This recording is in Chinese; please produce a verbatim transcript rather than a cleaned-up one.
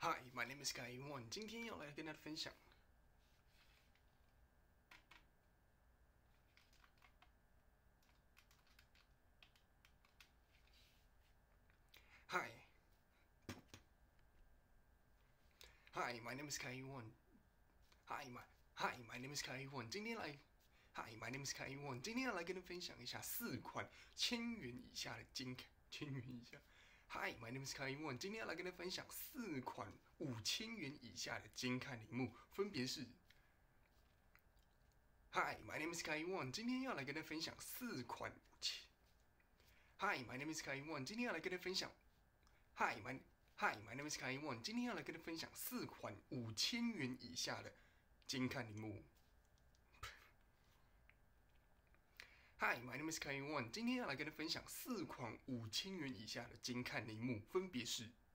Hi, my name is Kai One。今天要来跟大家分享。Hi, Hi, my name is Kai One。Hi, my Hi, my name is Kai One。今天来，Hi, my name is Kai One。今天要来跟大家分享一下四款千元以下的金卡，千元以下。Hi, my name is Kai One。今天要来跟大家分享四款五千元以下的金看铃木，分别是。Hi, my name is Kai One。今天要来跟大家分享四款五千。Hi, my name is Kai One。今天要来跟大家分享。Hi, my Hi, my name is Kai One。今天要来跟大家分享四款五千元以下的金看铃木。Hi, my name is Kai One。今天要来跟大家分享四款五千元以下的金看铃木，分别是